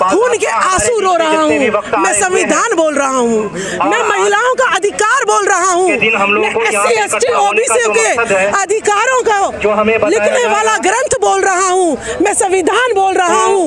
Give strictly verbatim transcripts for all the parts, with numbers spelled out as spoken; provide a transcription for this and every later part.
खून के आंसू रो रहा हूँ, मैं संविधान बोल रहा हूँ, मैं महिलाओं का अधिकार बोल रहा हूँ, मैं S C S T O B C के अधिकारों का लिखने वाला ग्रंथ बोल रहा हूँ, मैं संविधान बोल रहा हूँ।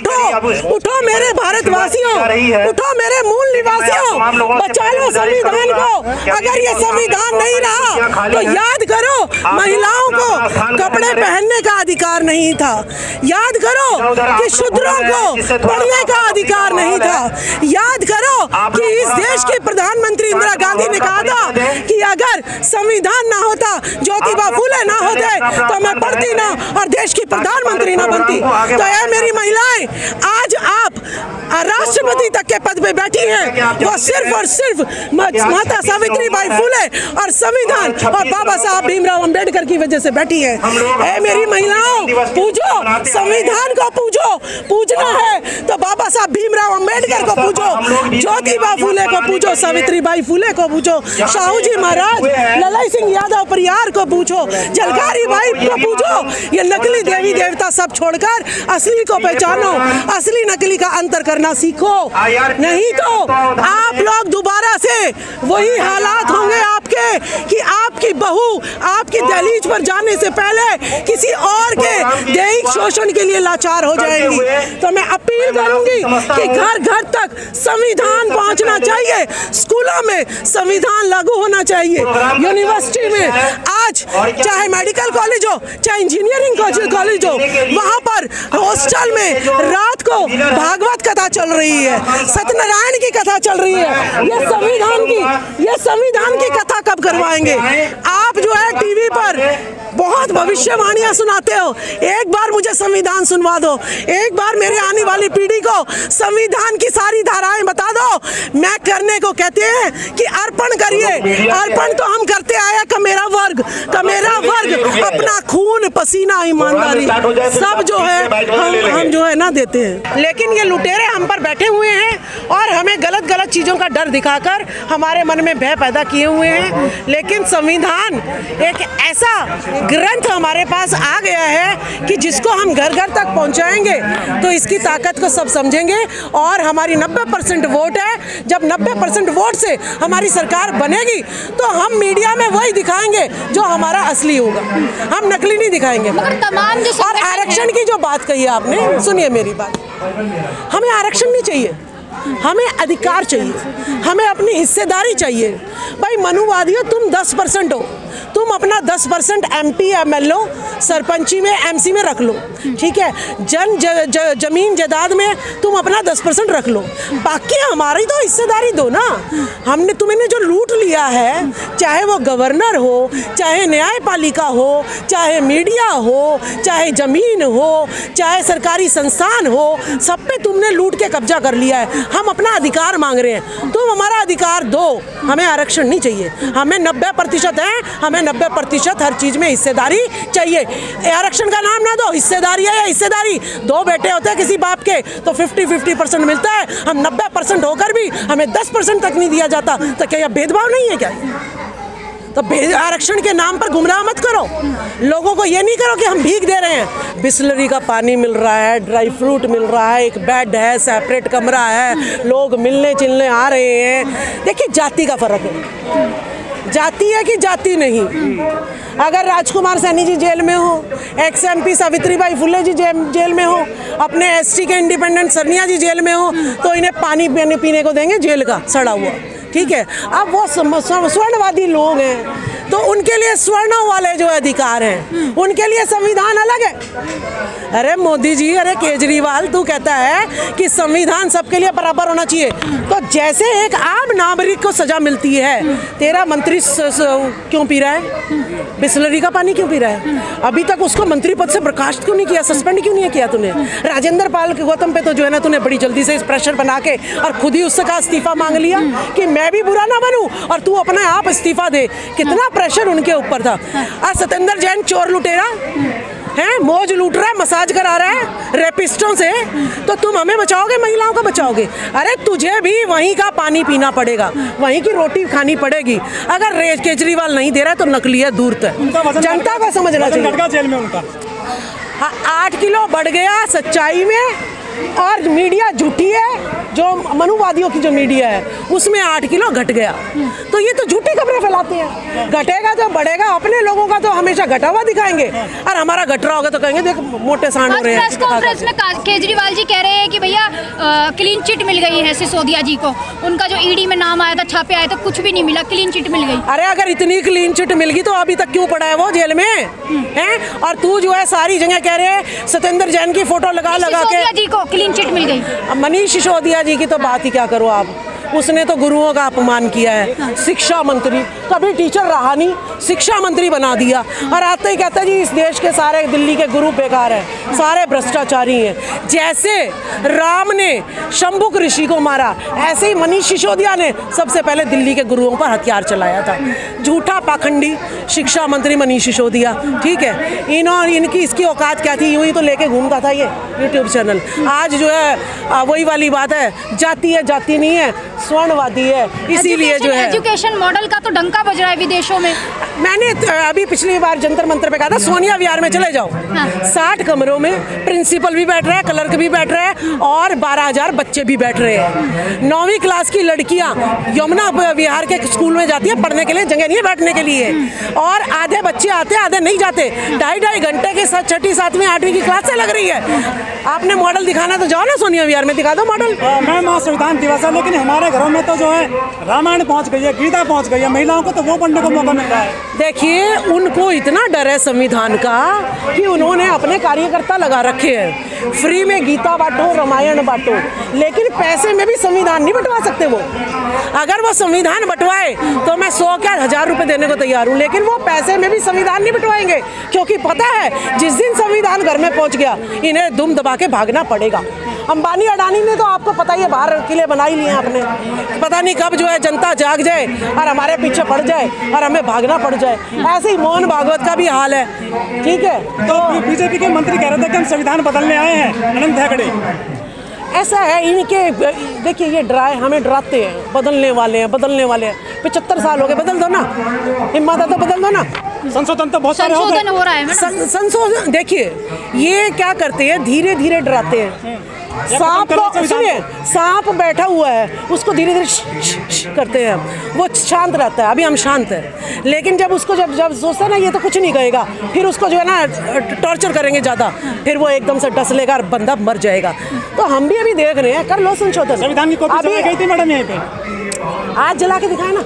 उठो उठो मेरे भारतवासियों, उठो मेरे मूल निवासियों, बचा लो संविधान को। अगर ये संविधान नहीं रहा तो याद करो महिलाओं को कपड़े पहनने का अधिकार नहीं था, याद करो कि शूद्रों को पढ़ने का अधिकार नहीं था, याद करो कि इस देश की प्रधानमंत्री इंदिरा गांधी ने कहा था कि अगर संविधान ना होता, ज्योतिबा फूले ना होते तो मैं पढ़ती ना और देश की प्रधानमंत्री ना बनती। तो ये मेरी महिलाएं, आज आप राष्ट्रपति तक के पद पे बैठी हैं, वो सिर्फ और सिर्फ माता सावित्री बाई फूले और संविधान और बाबा साहब भीमराव अंबेडकर की वजह से बैठी है। ए मेरी महिलाओं, पूजो संविधान को, पूजो, पूजना है तो बाबा साहब भीमराव अंबेडकर को पूजो, ज्योतिबा फूले को पूजो, सावित्री बाई फूले को पूजो, शाहू जी महाराज, ललाई सिंह यादव परिवार को पूछो, झलकारी बाई को पूछो। ये नकली देवी देवता सब छोड़कर असली को पहचानो, असली नकली का अंतर करना सीखो, नहीं तो आप लोग दोबारा से वही हालात होंगे आपके कि आपकी बहू आपकी दहलीज पर जाने से पहले किसी और के दैहिक शोषण के लिए लाचार हो जाएंगी। तो मैं अपील करूंगी कि घर घर तक संविधान पहुंचना चाहिए, स्कूलों में संविधान लागू होना चाहिए, यूनिवर्सिटी में आज चाहे मेडिकल कॉलेज हो चाहे इंजीनियरिंग कॉलेज हो, वहां पर हॉस्टल में रात को भागवत कथा चल रही है, सत्यनारायण की कथा चल रही है। ये संविधान की ये संविधान की कथा कब करवाएंगे? आप जो है टीवी पर बहुत भविष्यवाणियां सुनाते हो, एक बार मुझे संविधान सुनवा दो, एक बार मेरे आने वाली पीढ़ी को संविधान की सारी धाराएं बता दो। मैं करने को कहते हैं कि अर्पण करिए, अर्पण तो हम करते आए, का मेरा वर्ग का मेरा वर्ग अपना खून पसीना ईमानदारी सब जो है हम हम जो है ना देते हैं। लेकिन ये लुटेरे हम पर बैठे हुए हैं और हमें गलत गलत चीजों का डर दिखाकर हमारे मन में भय पैदा किए हुए हैं। लेकिन संविधान एक ऐसा ग्रंथ हमारे पास आ गया है कि जिसको हम घर घर तक पहुंचाएंगे तो इसकी ताकत को सब समझेंगे और हमारी नब्बे परसेंट वोट है। जब नब्बे परसेंट वोट से हमारी सरकार बनेगी तो हम मीडिया में वही दिखाएंगे जो हमारा असली होगा, हम नकली नहीं दिखाएंगे। तमाम जो और आरक्षण की जो बात कही आपने, सुनिए मेरी बात, हमें आरक्षण नहीं चाहिए, हमें अधिकार चाहिए, हमें अपनी हिस्सेदारी चाहिए। भाई मनुवादियों, तुम दस परसेंट हो, तुम अपना दस percent M P M L O सरपंची में एम सी में रख लो, ठीक है, जन ज, ज, जमीन जायदाद में तुम अपना दस परसेंट रख लो, बाकी हमारी तो हिस्सेदारी दो ना। हमने तुमने जो लूट लिया है, चाहे वो गवर्नर हो, चाहे न्यायपालिका हो, चाहे मीडिया हो, चाहे जमीन हो, चाहे सरकारी संस्थान हो, सब पे तुमने लूट के कब्जा कर लिया है। हम अपना अधिकार मांग रहे हैं, तुम हमारा अधिकार दो, हमें आरक्षण नहीं चाहिए। हमें नब्बे प्रतिशत है, हमें नब्बे प्रतिशत हर चीज में हिस्सेदारी चाहिए। आरक्षण का नाम ना दो, हिस्सेदारी है या हिस्सेदारी। दो बेटे होते हैं किसी बाप के तो फिफ्टी फिफ्टी परसेंट मिलता है, हम नब्बे परसेंट होकर भी हमें दस परसेंट तक नहीं दिया जाता, तो क्या यह भेदभाव नहीं है क्या? तो आरक्षण के नाम पर गुमराह मत करो लोगों को, ये नहीं करो कि हम भीख दे रहे हैं। बिस्लरी का पानी मिल रहा है, ड्राई फ्रूट मिल रहा है, एक बेड है, सेपरेट कमरा है, लोग मिलने चिलने आ रहे हैं। देखिए जाति का फर्क है, जाति है कि जाति नहीं। अगर राजकुमार सैनी जी जेल में हो, ex M P Savitribai Phule ji jail में हो, अपने एस टी के इंडिपेंडेंट सरनिया जी जेल में हो, तो इन्हें पानी पीने पीने को देंगे जेल का सड़ा हुआ, ठीक है। अब वो स्वर्णवादी लोग हैं तो उनके लिए स्वर्णों वाले जो अधिकार हैं उनके लिए संविधान अलग है। अरे मोदी जी, अरे केजरीवाल, तू कहता है कि संविधान सबके लिए बराबर होना चाहिए, तो जैसे एक आम नागरिक को सजा मिलती है, तेरा मंत्री क्यों पी रहा है, बिस्लरी का पानी क्यों पी रहा है? अभी तक उसको मंत्री पद से बर्खास्त क्यों नहीं किया, सस्पेंड क्यों नहीं किया तूने? राजेंद्र पाल के गौतम पे तो जो है ना तूने बड़ी जल्दी से इस प्रेशर बना के और खुद ही उससे कहा इस्तीफा मांग लिया कि मैं भी बुरा ना बनूं और तू अपने आप इस्तीफा दे। कितना प्रेशर उनके ऊपर था। और सत्येंद्र जैन चोर लुटेरा है, मौज लूट रहा है, मसाज करा रहा है रेपिस्टों से, तो तुम हमें बचाओगे, महिलाओं को बचाओगे? अरे तुझे भी वहीं का पानी पीना पड़ेगा, वहीं की रोटी खानी पड़ेगी। अगर केजरीवाल नहीं दे रहा है तो नकली है, दूर तक जनता को समझना चाहिए। जेल में उनका हाँ, आठ किलो बढ़ गया सच्चाई में, और मीडिया झूठी है, जो मनुवादियों की जो मीडिया है उसमें आठ किलो घट गया। तो ये तो झूठी खबरें फैलाते हैं। घटेगा तो बढ़ेगा, अपने लोगों का तो हमेशा घटा हुआ दिखाएंगे, और हमारा घट रहा होगा तो कहेंगे देख मोटे सांड हो रहे हैं। प्रेस कॉन्फ्रेंस में केजरीवाल जी कह रहे हैं कि भैया क्लीन चिट मिल गई है सिसोदिया जी को, उनका जो ईडी में नाम आया था, छापे आए तो कुछ भी नहीं मिला, क्लीन चिट मिल गई। अरे अगर इतनी क्लीन चिट मिल गई तो अभी तक क्यों पड़ा है वो जेल में हैं? और तू जो है सारी जगह कह रहे हैं सत्येंद्र जैन की फोटो लगा लगा के सिसोदिया जी को क्लीन चिट मिल गई। मनीष सिसोदिया जी की तो बात ही क्या करो आप, उसने तो गुरुओं का अपमान किया है। शिक्षा मंत्री, कभी टीचर रहा नहीं, शिक्षा मंत्री बना दिया, और आते ही कहता है जी इस देश के सारे दिल्ली के गुरु बेकार है, सारे भ्रष्टाचारी हैं। जैसे राम ने शंभुक ऋषि को मारा, ऐसे ही मनीष सिसोदिया ने सबसे पहले दिल्ली के गुरुओं पर हथियार चलाया था। झूठा पाखंडी शिक्षा मंत्री मनीष सिसोदिया, ठीक है। इन्हों इनकी इसकी औकात क्या थी, यूं ही तो लेके घूमता था ये यूट्यूब चैनल। आज जो है वही वाली बात है, जाति है जाति नहीं है, स्वर्णवादी है, इसीलिए जो है एजुकेशन मॉडल का तो डंका बज रहा है विदेशों में। मैंने अभी पिछली बार जंतर मंतर पे कहा था सोनिया विहार में चले जाओ, हाँ। साठ कमरों में प्रिंसिपल भी बैठ रहा है, क्लर्क भी बैठ रहा है, और बारह हजार बच्चे भी बैठ रहे हैं। नौवीं क्लास की लड़कियां यमुना विहार के स्कूल में जाती है पढ़ने के लिए, जगह नहीं है बैठने के लिए, और आधे बच्चे आते आधे नहीं जाते। ढाई ढाई घंटे के साथ छठी सातवीं आठवीं की क्लास से लग रही है। आपने मॉडल दिखाना तो जाओ ना सोनिया विहार में, दिखा दो मॉडल। मैं मां संविधान दिवस है, लेकिन हमारे घरों में तो जो है रामायण पहुंच गई है, गीता पहुंच गई है, महिलाओं को तो वो पढ़ने को मौका मिल रहा है। देखिए उनको इतना डर है संविधान का कि उन्होंने अपने कार्यकर्ता लगा रखे हैं, फ्री में गीता बांटो, रामायण बांटो, लेकिन पैसे में भी संविधान नहीं बंटवा सकते वो। अगर वो संविधान बंटवाए तो मैं सौ क्या हजार रुपए देने को तैयार हूँ, लेकिन वो पैसे में भी संविधान नहीं बंटवाएंगे, क्योंकि पता है जिस दिन संविधान घर में पहुंच गया इन्हें दुम दबा के भागना पड़ेगा। अंबानी अडानी ने तो आपको पता ही है बाहर किले बना ही लिए आपने, पता नहीं कब जो है जनता जाग जाए और हमारे पीछे पड़ जाए और हमें भागना पड़ जाए। ऐसे ही मोहन भागवत का भी हाल है, ठीक है। तो बीजेपी के मंत्री कह रहे थे कि हम संविधान बदलने आए हैं, अनंत हेगड़े। ऐसा है इनके, देखिए ये डराए हमें डराते हैं, बदलने वाले हैं बदलने वाले हैं। पचहत्तर साल हो गए, बदल दो ना, हिम्मत है तो बदल दो ना। संशोधन तो बहुत सारे संशोधन हो रहा है। संशोधन देखिए ये क्या करते हैं, धीरे धीरे डराते हैं। सांप को सुनिए, सांप बैठा हुआ है उसको धीरे धीरे करते हैं, वो शांत रहता है। अभी हम शांत हैं, लेकिन जब उसको जब जब सोचता है ना ये तो कुछ नहीं कहेगा, फिर उसको जो है ना टॉर्चर करेंगे ज़्यादा, फिर वो एकदम से डस लेगा और बंदा मर जाएगा। तो हम भी अभी देख रहे हैं, कर लो संशोधन। संविधान की कॉपी जलाई गई थी मैडम यहीं पे, आज जला के दिखाए ना,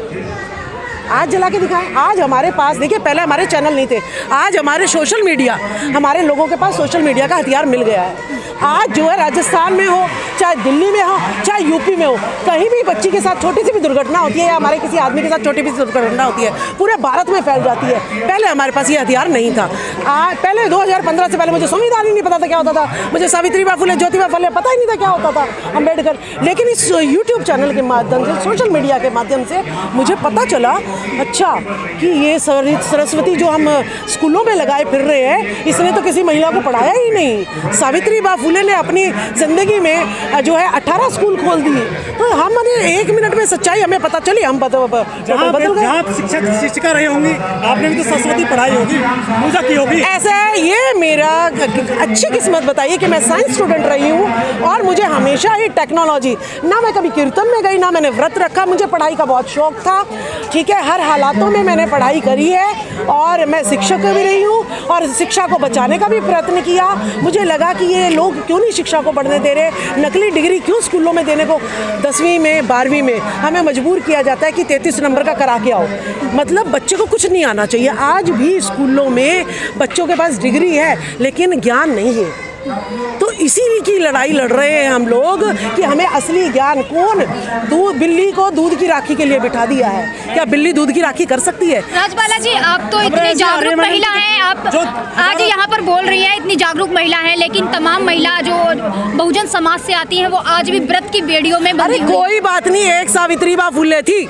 आज जला के दिखाएं। आज हमारे पास देखिए, पहले हमारे चैनल नहीं थे, आज हमारे सोशल मीडिया, हमारे लोगों के पास सोशल मीडिया का हथियार मिल गया है। आज जो है राजस्थान में हो, चाहे दिल्ली में हो, चाहे यूपी में हो, कहीं भी बच्ची के साथ छोटी सी भी दुर्घटना होती है या हमारे किसी आदमी के साथ छोटी सी दुर्घटना होती है, पूरे भारत में फैल जाती है। पहले हमारे पास ये हथियार नहीं था। आज पहले दो हज़ार पंद्रह से पहले मुझे संविधान ही नहीं पता था क्या होता था, मुझे सावित्रीबाई फुले, ज्योतिबा फुले पता ही नहीं था क्या होता था, अम्बेडकर। लेकिन इस यूट्यूब चैनल के माध्यम से, सोशल मीडिया के माध्यम से मुझे पता चला अच्छा कि ये सरस्वती जो हम स्कूलों में लगाए फिर रहे हैं, इसने तो किसी महिला को पढ़ाया ही नहीं। सावित्रीबाई फुले ने अपनी जिंदगी में जो है अठारह स्कूल खोल दिए। तो हमने एक मिनट में सच्चाई हमें पता चली, हम बदल बदल गए। आप शिक्षक शिक्षिका रही होंगी, आपने भी तो सरस्वती पढ़ाई होगी, पूजा की होगी। ऐसा है, ये मेरा अच्छी किस्मत बताइए कि मैं साइंस स्टूडेंट रही हूँ और मुझे हमेशा ही टेक्नोलॉजी, ना मैं कभी कीर्तन में गई, ना मैंने व्रत रखा, मुझे पढ़ाई का बहुत शौक था, ठीक है। हर हालातों में मैंने पढ़ाई करी है और मैं शिक्षक भी रही हूँ और शिक्षा को बचाने का भी प्रयत्न किया। मुझे लगा कि ये लोग क्यों नहीं शिक्षा को बढ़ने दे रहे, नकली डिग्री क्यों स्कूलों में देने को, दसवीं में बारहवीं में हमें मजबूर किया जाता है कि तैंतीस नंबर का करा के आओ। मतलब बच्चे को कुछ नहीं आना चाहिए। आज भी स्कूलों में बच्चों के पास डिग्री है लेकिन ज्ञान नहीं है। तो इसी की लड़ाई लड़ रहे हैं हम लोग कि हमें असली ज्ञान, कौन दूध, बिल्ली को दूध की राखी के लिए बिठा दिया है, क्या बिल्ली दूध की राखी कर सकती है? राजबाला जी, आप तो इतनी जागरूक महिला हैं, आप आज यहाँ पर बोल रही हैं, इतनी जागरूक महिला हैं, लेकिन तमाम महिला जो बहुजन समाज से आती हैं वो आज भी व्रत की बेड़ियों में बंधी। अरे कोई बात नहीं, एक सावित्रीबाई फुले थी,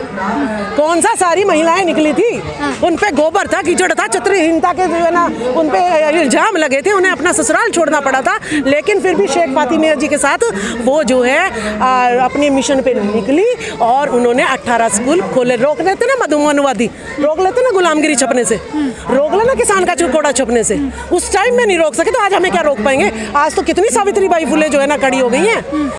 कौन सा सारी महिलाएं निकली थी, उन पे गोबर था, कीचड़ था, चरित्रहीनता के जो है ना उन पे इल्जाम लगे थे, उन्हें अपना ससुराल छोड़ छोड़ना पड़ा था, लेकिन फिर भी शेख फातिमा जी के साथ वो जो है आ, अपने मिशन पे निकली और उन्होंने अठारह स्कूल खोले। रोक लेते ना मधुमनुवादी, रोक लेते ना गुलामगिरी छपने से, रोक लेना किसान का चिकोड़ा छपने से, उस टाइम में नहीं रोक सके तो आज हमें क्या रोक पाएंगे। आज तो कितनी सावित्रीबाई फुले जो है ना खड़ी हो गई हैं।